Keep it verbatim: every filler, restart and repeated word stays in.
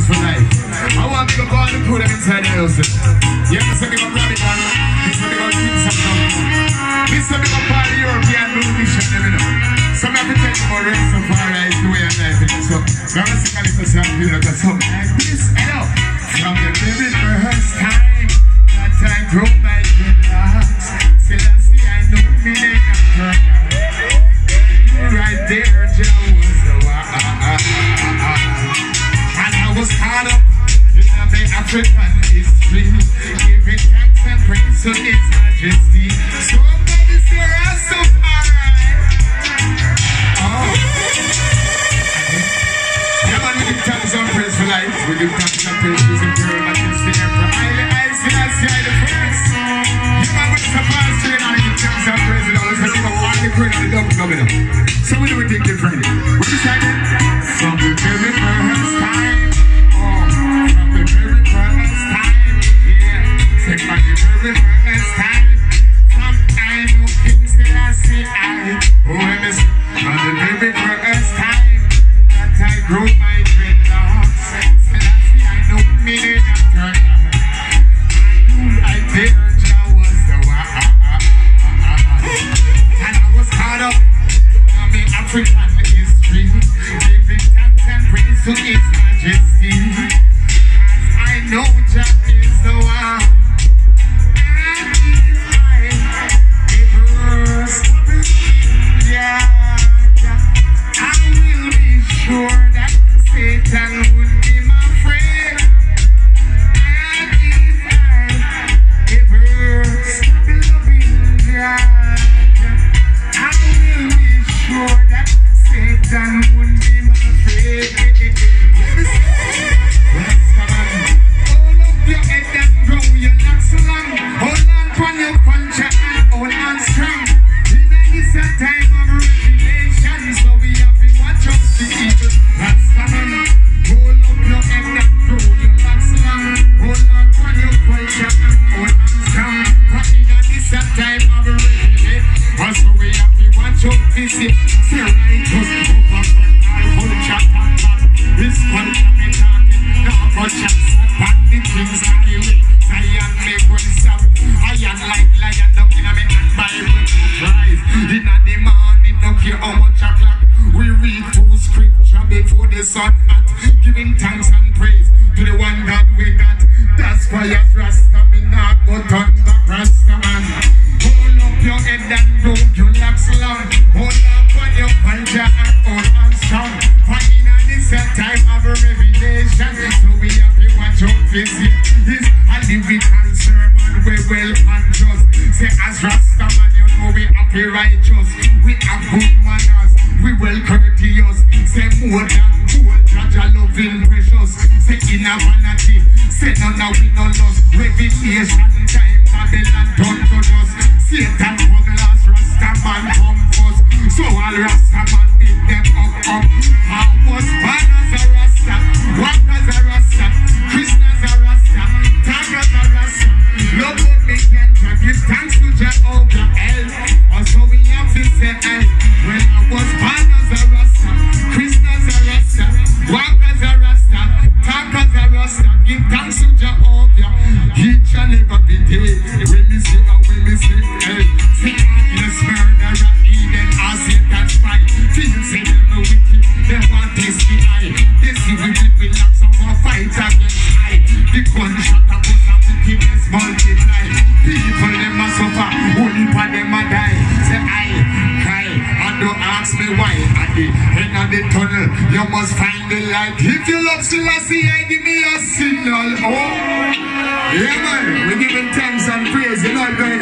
for life. I want to go on and put them inside the house. You have to say me about Robidon. This is me about Kingston. This is me about part of European musician, you know. Some have to tell you about Rest of Our Eyes, the way I life it. So, I'm going to sing a little song for you like something like this. Hello. From the very first time that I grew my dreadlocks, still I see I know me name and turn. Right there, Joe was the one. And I was caught up in the African history, giving thanks and praise to His Majesty. Somebody say Rastafari. Oh. Yeah, man, we give thanks and praise for life. We give thanks and praise to His Imperial Majesty. From Isle I see I see I the first. Yeah, man, we're supposed to and I give thanks and praise to all. Let's go on the praise and the double coming up. So we do it different. What you say? From the very first time. Oh, from the very first time. Yeah. Say from the very first time. From I know Kingston I see I. Oh, let me see. From the very first time that I grew my dreadlocks. Say I see I know me in a turn. I knew right there Jah was the one. And I was caught up. African history, giving thanks and praise to His Majesty, as I know Jah is the one. And if I ever stop in yeah, I will be sure that Satan would be my friend. And if I ever stop in loving yeah, I will be sure that Satan wouldn't be my friend. Hold up your head and grow your locks along. Hold on for your punch and hold on strong. This is a time of revelation, so we have to watch out the evil. That's coming. Hold up your head and grow your locks along. Hold on for your punch and hold on strong. But this is a time of revelation, so we have to watch out the evil. Say right, just up and I hold chat and chat. This one can be talking, now but chat. Back the things highway. Zion make one stop. I am like lion up in a me and Bible rise. In the morning, don't care how much o'clock. We read two scripture before the sun hot. Giving thanks and praise to the one that we got. That's why as Rasta me not go turn back Rasta man. Hold up your head and roll your locks long. Hold on for your culture and hold on strong. For in this time of revelation, so we have to watch out this year. This a lyrical sermon we well and just. Say as Rasta man, you know we have to righteous. We have good manners, we well courteous. Say more than gold, Jah loving precious. Say in a vanity, say no now we no lost. Revelation time, Babylon done to us. Satan come last, Rasta man come first. So all Rasta man beat them up up. I was born as a Rasta, walk as a Rasta, Christian as a Rasta, talk as a Rasta. Love what me can do, give thanks to Jehovah El. Also we have to say El. When I was born as a Rasta, Christian as a Rasta, walk as a Rasta, talk as a Rasta, give thanks to Jehovah. Each and every day, when me say and when me say El. Say yes, murderer, Eden, or Satan spy. Feel say them no wicked, they want this the eye. They see we will be like some more fight against I. The gunshot and put some wickedness multiply. People them a suffer, only for them a die. Say I cry, and don't ask me why. At the end of the tunnel, you must find the light. If you love still I see, I give me a signal. Oh, yeah man, we giving thanks and praise, you know.